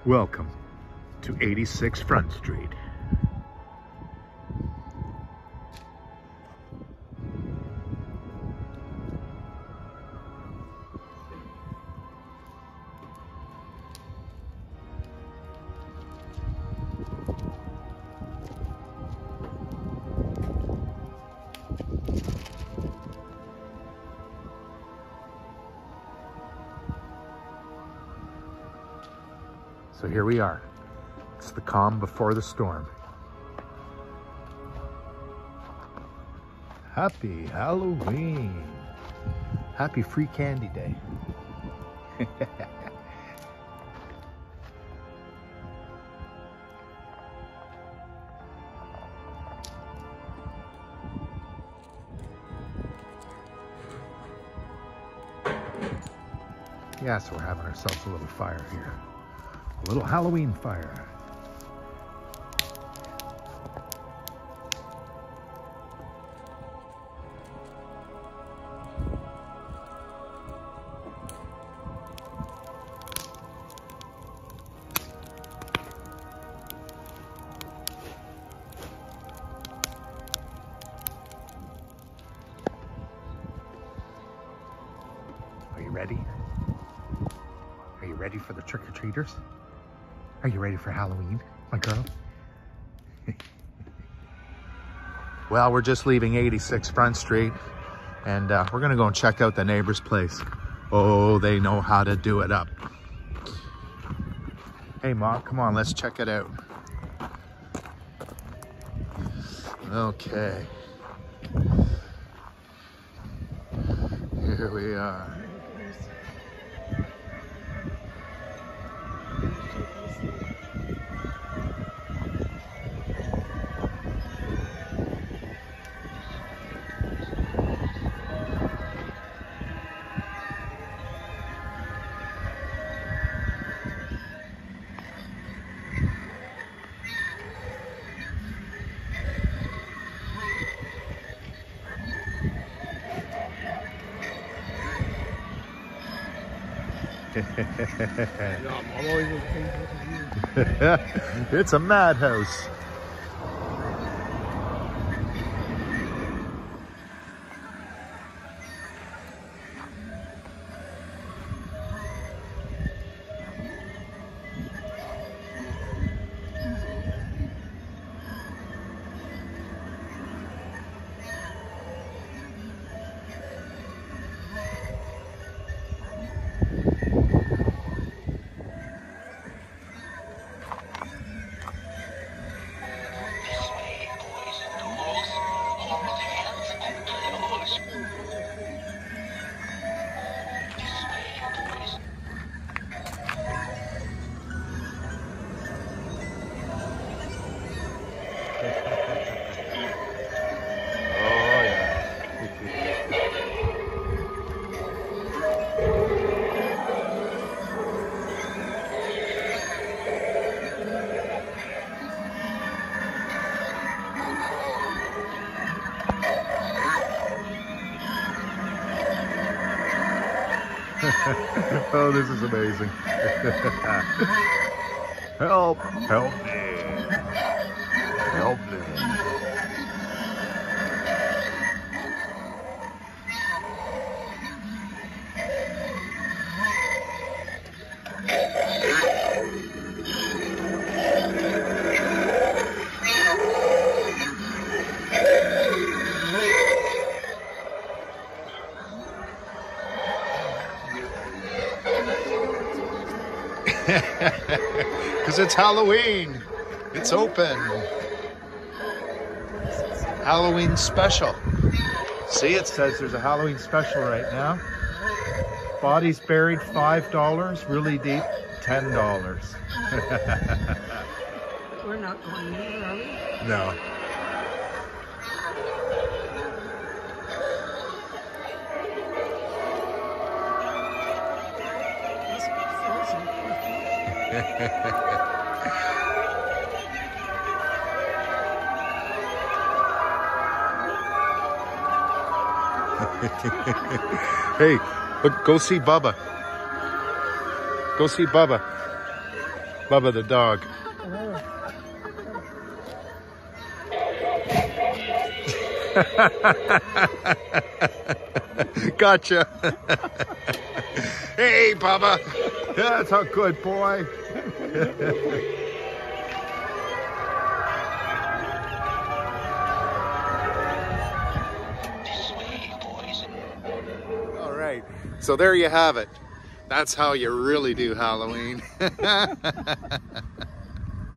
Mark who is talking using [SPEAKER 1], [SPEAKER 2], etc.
[SPEAKER 1] Welcome to 86 Front Street. So here we are. It's the calm before the storm. Happy Halloween. Happy Free Candy Day. Yeah, so we're having ourselves a little fire here. A little Halloween fire. Are you ready? Are you ready for the trick-or-treaters? Are you ready for Halloween, my girl? Well, we're just leaving 86 Front Street, and we're gonna go and check out the neighbor's place. Oh, they know how to do it up. Hey, Mom, come on, let's check it out. Okay. Here we are. It's a madhouse. Oh, this is amazing. Help, help me. Help me. Because it's Halloween. It's open. Halloween special. See, it says there's a Halloween special right now. Bodies buried, $5. Really deep, $10.
[SPEAKER 2] We're not going there, are we?
[SPEAKER 1] No. Hey, look, go see Bubba. Go see Bubba. Bubba the dog. Gotcha. Hey, Bubba. That's a good boy. All right. So there you have it. That's how you really do Halloween.